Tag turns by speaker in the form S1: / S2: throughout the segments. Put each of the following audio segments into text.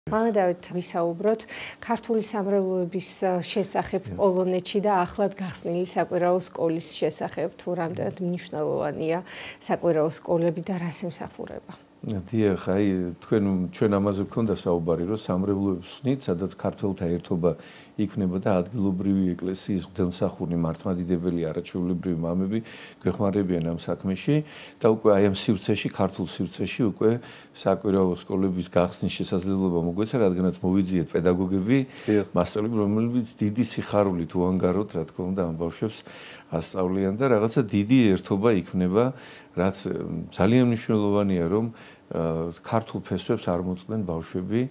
S1: მალედავით ვისაუბროთ ქართული სამრევლოების შესახებ პოლონეთში და ახლად გახსნილი საკვირაო სკოლის შესახებ, თუ რამდენად მნიშვნელოვანია საკვირაო სკოლები და რას ემსახურება.
S2: დიახ, ჩვენ ამაზე გქონდა საუბარი, რომ სამრევლოებს ვსნით, სადაც ქართველთა ერთობა იქნება და ადგილობრივი ეკლესიის მღვდელმსახური მართლმადიდებელი არაჩვეულებრივი მამები გვეხმარებიან ამ საქმეში და უკვე აი ამ სივრცეში, ქართულ სივრცეში უკვე საკვირაო სკოლების გახსნის შესაძლებლობა მოგვეცა, რადგანაც მოვიძიეთ პედაგოგები, მასწავლებლები, რომლებიც დიდი სიხარულით უანგაროთ, რა თქმა უნდა, ამ ბავშვებს ასწავლიან და რაღაცა დიდი ერთობა იქნება, რაც ძალიან მნიშვნელოვანია, რომ ქართულ ფესვებს არ მოწდნენ ბავშვები,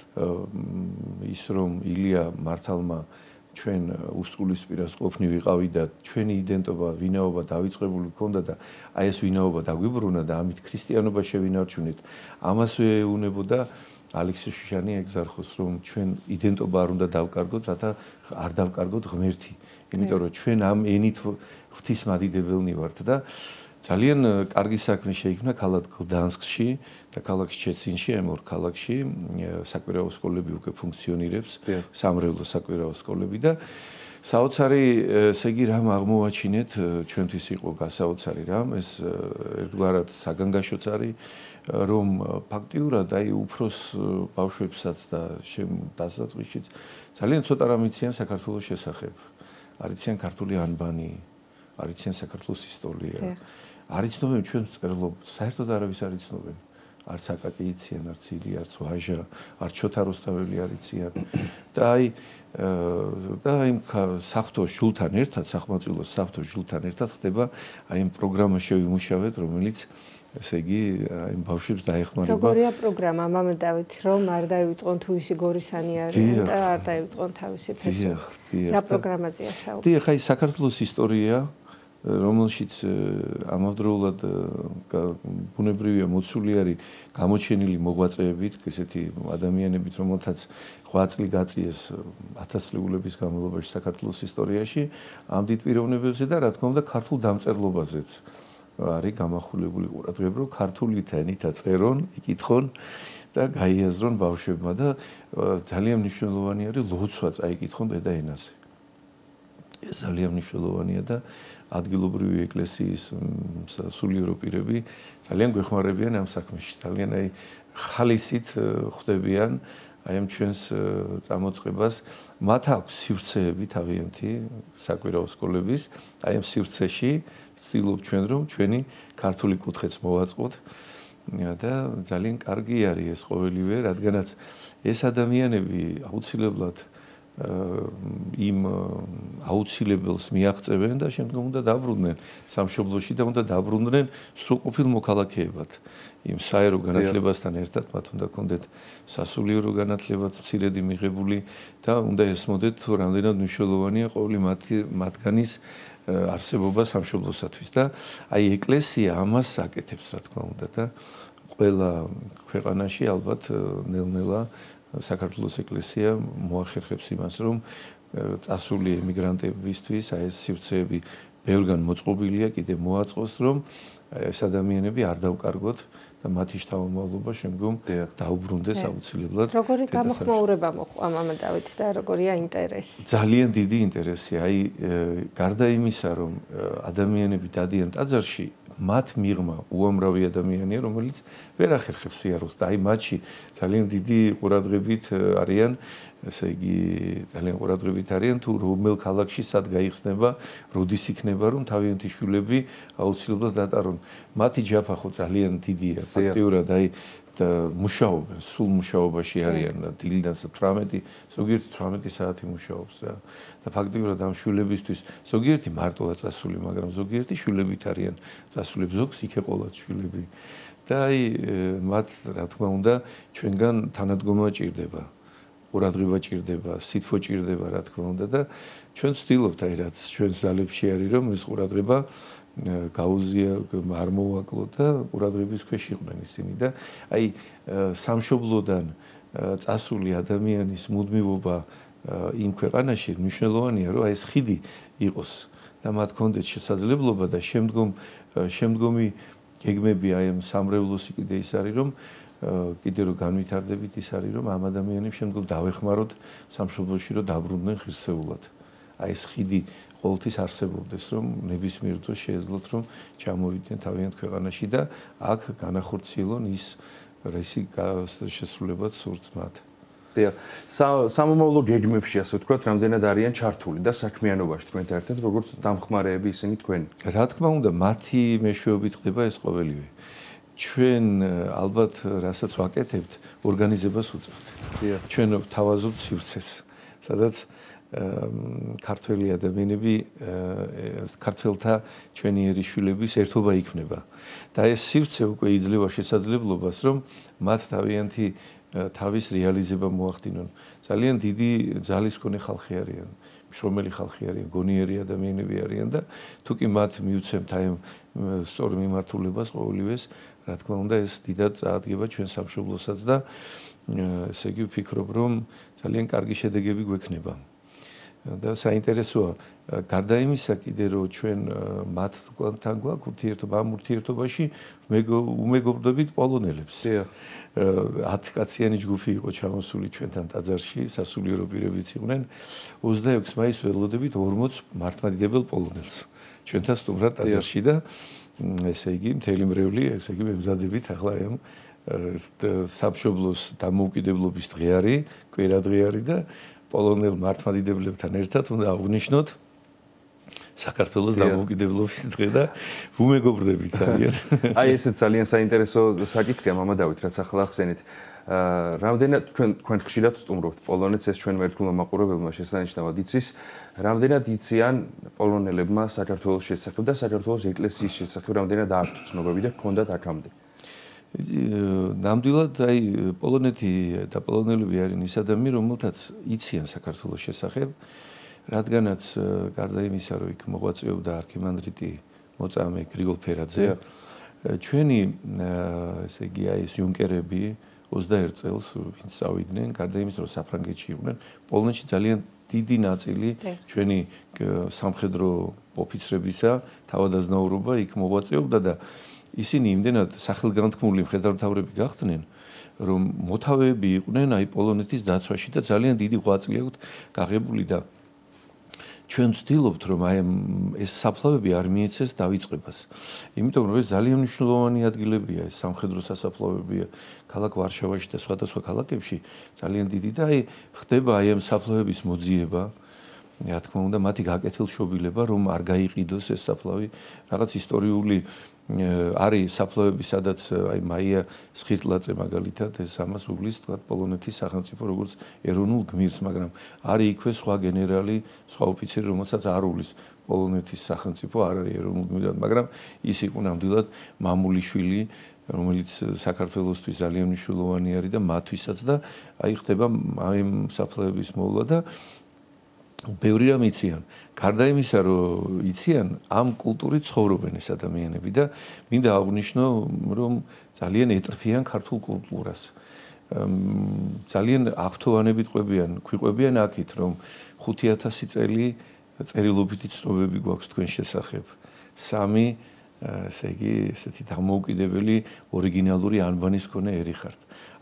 S2: ის რომ ილია მართალმა ჩვენ უსწულისპირას ყოფნი ვიყავი და ჩვენი იდენტობა, ვინაობა დავიწყებული გქონდა და აი ეს ვინაობა დაგვიბრუნა და ამით ქრისტიანობა შევინარჩუნეთ. ამას ეუნებოდა ალექსი შუშანი ეგზარხოს, რომ ჩვენ იდენტობა არ უნდა დავკარგოთ, რათა არ დავკარგოთ ღმერთი. იმიტომ რომ ჩვენ ამ ენით ღვთისმადიდებელნი ვართ და ძალიან კარგი საქმე შეიქმნა ქალაქ გდანსკში და ქალაქ შჩეცინში, ამ ორ ქალაქში საკვირაო სკოლები უკვე ფუნქციონირებს, სამრევლო საკვირაო სკოლები და საოცარი, ესე იგი, რამ აღმოვაჩინეთ, ჩვენთვის იყო გასაოცარი რამ, ეს ერთგვარად საგანგაშოც არის, რომ ფაქტიურად აი უფროს ბავშვებსაც და დასაწყისშიც ძალიან ცოტა რამ იციან საქართველოს შესახებ. არ იციან ქართული ანბანი, არ იციან საქართველოს ისტორია. არ იცნობენ ჩვენ მწერლობას, საერთოდ არავის არ იცნობენ. არც აკაკი იციან, არც ილია, არც ვაჟა, არც ჩოთა რუსთაველი არ იციან. და აი საფრთხო შულთან ერთად, სახმაწვილო საფრთხო შულთან ერთად ხდება აი ამ პროგრამა შევიმუშავეთ, რომელიც ესე იგი აი ბავშვებს დაეხმარება.
S1: როგორია პროგრამა, მამედავით, რომ არ დაივიწყონ თუ ისი გორისანი არიან და არ დაივიწყონ თავისი ფესვი. რა პროგრამაზეა საუბარი?
S2: დიახ, აი საქართველოს ისტორია, რომელშიც ამავდროულად ბუნებრივია მოცული არის გამოჩენილი მოღვაწეებით, ესეთი ადამიანებით, რომელთაც 8 წელი გაწიეს 1000 წლების განმავლობაში საქართველოს ისტორიაში, ამ დიდ პიროვნებებზე და რა თქმა უნდა ქართულ დამწერლობაზეც არის გამახვილებული ყურადღება, რომ ქართული ენითა წერონ, იკითხონ და გაიაზრონ ბავშვებმა და ძალიან მნიშვნელოვანი არის ლოცვა წაიკითხონ დედა ენაზე. ეს ძალიან მნიშვნელოვანია და ადგილობრივი ეკლესიის სასულიერო პირები ძალიან გვეხმარებიან ამ საქმეში. ძალიან აი ხალისით ხვდებიან აი ამ ჩვენს წამოწყებას. მათ აქვს სივრცეები თავიანთი საკვირაო სკოლების, აი ამ სივრცეში ვცდილობ ჩვენ რომ ჩვენი ქართული კუთხეც მოვაწყოთ და ძალიან კარგი არის ეს ყოველივე, რადგანაც ეს ადამიანები აუცილებლად იმ აუცილებელს მიაღწევენ და შემდგომ უნდა დაბრუნდნენ სამშობლოში და უნდა დაბრუნდნენ სრულყოფილ მოქალაქეებად. იმ საერო განათლებასთან ერთად მათ უნდა კონდეთ სასულიერო განათლებაც მცირედი მიღებული და უნდა ესმოდეთ თუ რამდენად მნიშვნელოვანია ყოველი მათგანის არსებობა სამშობლოსათვის და აი ეკლესია ამას აკეთებს, რა თქმა უნდა და ყველა ქვეყანაში ალბათ ნელ-ნელა საქართველოს ეკლესია მოახერხებს იმას, რომ წასული ემიგრანტებისთვის აი ეს სივრცეები ბევრგან მოწყობილია, კიდე მოაწყოს, რომ ეს ადამიანები არ დავკარგოთ და მათი შთამომავლობა შემდგომ დაუბრუნდეს აუცილებლად.
S1: როგორი გამოხმაურება მოყვა მამედავით და როგორია ინტერესი?
S2: ძალიან დიდი ინტერესია. აი გარდა იმისა, რომ ადამიანები დადიან ტაძარში, მათ მიღმა უამრავი ადამიანია, რომელიც ვერ ახერხებს სიარულს და აი მათში ძალიან დიდი ყურადღებით არიან, ესე იგი ძალიან ყურადღებით არიან თუ რომელ ქალაქში სად გაიხსნება, როდის იქნება, რომ თავიანთი შვილები აუცილებლად დატარონ. მათი ჯაფა ხო ძალიან დიდია, ფაქტიურად აი და მუშაობენ, სულ მუშაობაში არიან დილიდან 18, ზოგიერთი 18 საათი მუშაობს და ფაქტიურად ამ შვილებისთვის ზოგიერთი მარტოა წასული, მაგრამ ზოგიერთი შვილებით არიან წასული, ზოგს იქ ეყოლათ შვილები და აი მათ რა თქმა უნდა ჩვენგან თანადგომა ჭირდება, ყურადღება ჭირდება, სითბო ჭირდება რა თქმა უნდა და ჩვენ ვცდილობთ აი რაც ჩვენს ძალებში არის რომ ეს ყურადღება გაუზია არ მოვაკლოთ და ყურადღების ქვეშ იყვნენ ისინი და აი სამშობლოდან წასული ადამიანის მუდმივობა იმ ქვეყანაში მნიშვნელოვანია რომ აი ეს ხიდი იყოს და მათ კონდეთ შესაძლებლობა და შემდგომი გეგმები აი ამ სამრევლოსი კიდე ის არის რომ კიდე რომ განვითარდებით ის არის რომ ამ ადამიანებს შემდგომ დავეხმაროთ სამშობლოში რომ დაბრუნდნენ ღირსეულად. აი ეს ხიდი ყოველთვის არსებობდეს რომ ნებისმიერ დროს შეეძლოთ რომ ჩამოვიდნენ თავიანთ ქვეყანაში და აქ განახორციელონ ის რისი შესრულებაც სურთ მათ.
S3: დიახ, სამომავლო გეგმებში ასე ვთქვათ, რამდენად არიან ჩართული და საქმიანობაში თქვენთან ერთად, როგორც დამხმარეები ისინი თქვენი.
S2: რა თქმა უნდა, მათი მეშვეობით ხდება ეს ყოველივე. ჩვენ ალბათ რასაც ვაკეთებთ, ორგანიზებას უწევთ.
S3: დიახ.
S2: ჩვენ ვთავაზობთ სივრცეს, სადაც ქართველი ადამიანები, ქართველთა ჩვენიერი შვილების ერთობა იქნება. და ეს სივრცე უკვე იძლევა შესაძლებლობას, რომ მათ თავიანთი თავის რეალიზება მოახდინონ. ძალიან დიდი ძალის მქონე ხალხი არიან, მშრომელი ხალხი არიან, გონიერი ადამიანები არიან და თუ კი მათ მიუცემთ აი სწორ მიმართულებას ყოველივეს, რა თქმა უნდა, ეს დიდად წაადგება ჩვენ სამშობლოსაც და ესე იგი ვფიქრობ, რომ ძალიან კარგი შედეგები გვექნება. და საინტერესოა, გარდა იმისა კიდე რომ ჩვენ მათთან გვაქვს ურთიერთობა, ამ ურთიერთობაში უმეგობრდებით პოლონელებს. 10 კაციანი ჯგუფი იყო ჩამოსული ჩვენთან ტაძარში, სასულიერო პირებიც იყვნენ. 26 მაისს ველოდებით 40 მართლმადიდებელ პოლონელს. ჩვენთან სტუმრად ტაძარში და ესე იგი მთელი მრევლი, ესე იგი მემზადებით ახლა ამ სამშობლოს დამოუკიდებლობის დღე არის, კვირა დღე არის და პოლონელ მართლმადიდებლებთან ერთად უნდა აღნიშნოთ საქართველოს დამოუკიდებლობის დღე და უმეგობრდებით ძალიან.
S3: აი ესეც ძალიან საინტერესო საკითხია, მამა დავით, რაც ახლა ახსენეთ. რამდენად თქვენ ხშირად სტუმრობთ პოლონეთს, ეს ჩვენმა ერთგულმა მაყურებელმა შესანიშნავად იცის, რამდენად იციან პოლონელებმა საქართველოს შესახებ და საქართველოს ეკლესიის შესახებ, რამდენად აქვთ ცნობები და ჰქონდათ აქამდე.
S2: ნამდვილად აი პოლონეთი და პოლონელები არიან ის ადამიანები, რომელთაც იციან საქართველოს შესახებ, რადგანაც გარდა იმისა, რომ იქ მოღვაწეობდა არქიმანდრიტი მოწამე გრიგოლ ფერაძე, ჩვენი ესე იგი აი ეს იუნკერები 21 წელს ვინც წავიდნენ, გარდა იმისა, რომ საფრანგეთში იყვნენ, პოლონეთში ძალიან დიდი ნაწილი ჩვენი სამხედრო ოფიცრებისა, თავადაზნაურობა იქ მოღვაწეობდა და ისინი იმდენად სახელგანთქმული მხედართმთავრები გახდნენ, რომ მოთავეები იყვნენ აი პოლონეთის დაცვაში და ძალიან დიდი ღვაწლი აქვთ გაღებული და ჩვენ ვცდილობთ, რომ აი ეს საფლავები არ მიეცეს დავიწყებას. იმიტომ რომ ეს ძალიან მნიშვნელოვანი ადგილებია, ეს სამხედრო სასაფლავებია ქალაქ ვარშავაში და სხვადასხვა ქალაქებში ძალიან დიდი და აი ხდება აი ამ საფლავების მოძიება. რა თქმა უნდა, მათი გაკეთილშობილება, რომ არ გაიყიდოს ეს საფლავი, რაღაც ისტორიული არის საფლავები, სადაც აი მაია სხირტლაძე მაგალითად ეს ამას უგლის თქვა პოლონეთის სახელმწიფო როგორც ეროვნულ გმირს, მაგრამ არის იქვე სხვა გენერალი, სხვა ოფიცერი, რომელსაც არ უგლის პოლონეთის სახელმწიფო, არ არის ეროვნულ გმირად, მაგრამ ის იყო ნამდვილად მამული შვილი, რომელიც საქართველოსთვის ძალიან მნიშვნელოვანი არის და მათთვისაც და აი ხდება აი საფლავების მოვლა და ბევრი რამ იციან. გარდა იმისა, რომ იციან, ამ კულტურით ცხოვრობენ ეს ადამიანები და მინდა აღვნიშნო, რომ ძალიან ეტრფიან ქართულ კულტურას. ძალიან აღთოვანებით ყვებიან აქით, რომ 5000 წელი წერილობითი ცნობები გვაქვს თქვენ შესახებ. 3 ესე იგი, ესეთი დამოუკიდებელი ორიგინალური ანბანის მქონე ერი ხართ.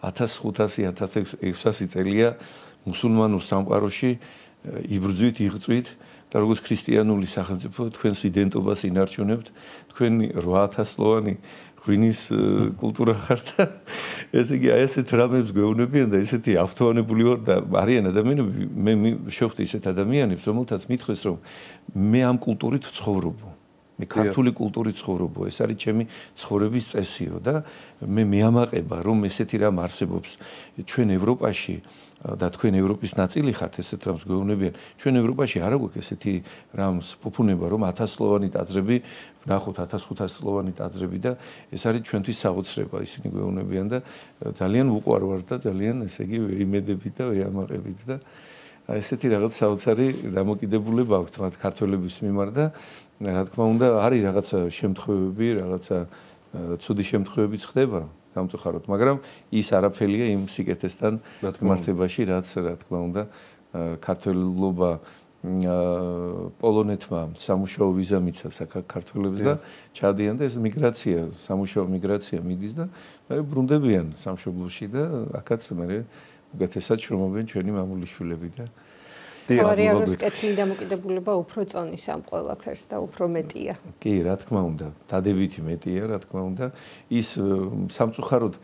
S2: 1500-1600 წელია მუსულმანურ სამყაროში იბრძვით, იღწვით და როგორც ქრისტიანული სახელმწიფო თქვენს იდენტობას ინარჩუნებთ, თქვენი 8000-ლოვანი ღვინის კულტურა ხართ. ესე იგი, აი ესეთ რამებს გვეუბნებიან და ესეთი ავთოვანებული ვარ და არიან ადამიანები, მე შევხვდი ისეთ ადამიანებს, რომელთაც მითხრეს, რომ მე ამ კულტურით ვცხოვრობ. მე ქართული კულტურით ცხოვრობ, ეს არის ჩემი ცხოვრების წესიო და მე მეამაყება, რომ ესეთი რამ არსებობს ჩვენ ევროპაში და თქვენ ევროპის ნაწილი ხართ, ესეთ რამს გვეუბნებიან. ჩვენ ევროპაში არ აქვს ესეთი რამს ფუფუნება, რომ 1000-ლოვანი ტაძრები, ვნახოთ 1500-ლოვანი ტაძრები და ეს არის ჩვენთვის საოცრება, ისინი გვეუბნებიან და ძალიან უყვარვარ და ძალიან ესე იგი ვეიმედებით და ვეამაყებით და ესეთი რაღაც საოცარი დამოკიდებულება აქვს მათ ქართველების მიმართ და რა თქმა უნდა არის რაღაცა შემთხვევები, რაღაცა ცუდი შემთხვევებიც ხდება გამწუხაროდ, მაგრამ ის არაფერია იმ სიკეთესთან მართებაში, რაც რა თქმა უნდა ქართველობა პოლონეთმა სამუშაო ვიზა მიცა საქართველოს და ჩადიან და ეს მიგრაცია, სამუშაო მიგრაცია მიდის და მე ბრუნდებიან სამშობლოში და აქაც მე უკეთესად შრომობენ ჩვენი მამულიშვილები და
S1: თორიაროს კეთილი დამოკიდებულება უფრო წონის ამ ყველაფერს და უფრო მეტია.
S2: კი, რა თქმა უნდა, დადებითი მეტია, რა თქმა უნდა. ის სამწუხაროდ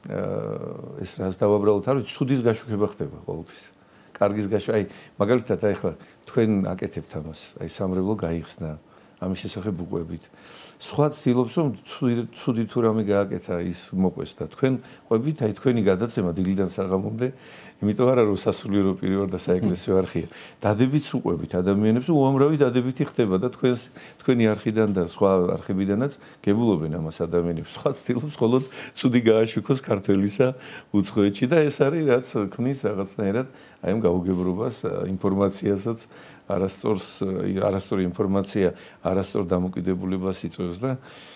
S2: ეს რას დავაბრალოთ, არ ვიცი, ცუდის გაშუქება ხდება ყოველთვის. კარგის გაშუქება, აი, მაგალითად, აი ხლა თქვენ აკეთებთ ამას, აი სამრევლო გაიხსნა, ამის შესახებ უყვებით. სხვა ცდილობს, რომ ცუდი თუ რამე გააკეთა, ის მოყვეს და თქვენ ყვებით, აი თქვენი გადაცემა დილიდან საღამომდე, იმიტომ არა რომ სასულიერო პირი ვარ და საეკლესიო არხია. დადებით უყვებით ადამიანებს, უამრავი დადებითი ხდება და თქვენი არხიდან და სხვა არხებიდანაც გებულობენ ამას ადამიანებს. სხვა ცდილობს მხოლოდ ცუდი გააშუქოს ქართველისა უცხოეთში და ეს არის რაც ქმნის რაღაცნაირად აი ამ გაუგებრობას, ინფორმაციასაც არასწორი ინფორმაცია, არასწორ დამოკიდებულებას იწვევს და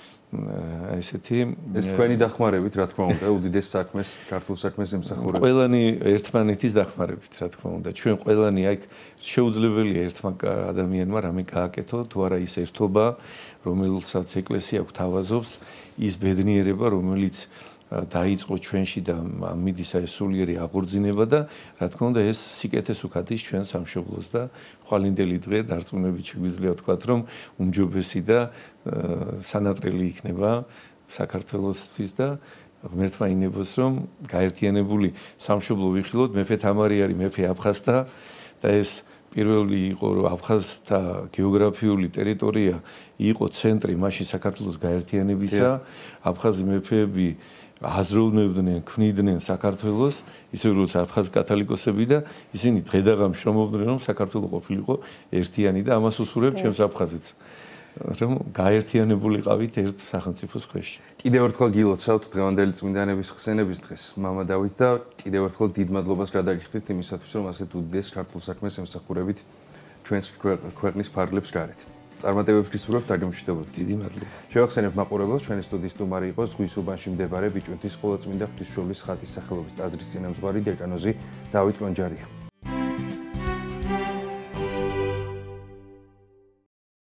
S2: ესეთი
S3: ეს თქვენი დახმარებით, რა თქმა უნდა, უდიდეს საქმეს, ქართულ საქმეს ემსახურებთ.
S2: ყველანი ერთმანეთის დახმარებით, რა თქმა უნდა. ჩვენ ყველანი აი შეუძლებელია ერთმა ადამიანმა რამე გააკეთო, თუ არა ის ერთობა, რომელსაც ეკლესია გვთავაზობს, ის ბედნიერება, რომელიც დაიწყო ჩვენში და მიდის აი სულიერი აღორძინება და რა თქმა უნდა ეს სიკეთეს უკადის ჩვენ სამშობლოს და ხვალინდელი დღე დარწმუნებით შეგვიძლია ვთქვათ რომ უმჯობესი და სანატრელი იქნება საქართველოსთვის და ღმერთმა ინებოს რომ გაერთიანებული სამშობლო ვიხილოთ მეფე თამარი არის მეფე აფხაზთა და ეს პირველი იყო რომ აფხაზთა გეოგრაფიული ტერიტორია იყო ცენტრი მაშინ საქართველოს გაერთიანებისა აფხაზი მეფეები აზროვნებდნენ, ქმნიდნენ საქართველოს, ისე როგორც აფხაზ კათოლიკოსები და ისინი დღედაღამ შრომობდნენ, რომ საქართველო ყოფილიყო ერთიანი და ამას უსურვებ ჩემს აფხაზეთს. რომ გაერთიანებულიყავით ერთ სახელმწიფოს ქვეშ.
S3: კიდევ ერთხელ გილოცავთ დღევანდელი წმინდანების ხსენების დღეს, მამა დავით და კიდევ ერთხელ დიდ მადლობას გადაგიხდით იმისათვის, რომ ასეთ უდიდეს ქართულ საქმეს ემსახურებით ჩვენს ქვეყნის ფარგლებს გარეთ. წარმატებებს გისურვებთ დაგემშვიდობებით.
S2: დიდი მადლობა.
S3: შევახსენებთ მაყურებელს, ჩვენი სტუდიის სტუმარი იყო ზღვის უბანში მდებარე ბიჭვინთის ყოვლადწმინდა ღვთისმშობლის ხატის სახელობის ტაძრის წინამძღვარი დეკანოზი დავით კონჯარია.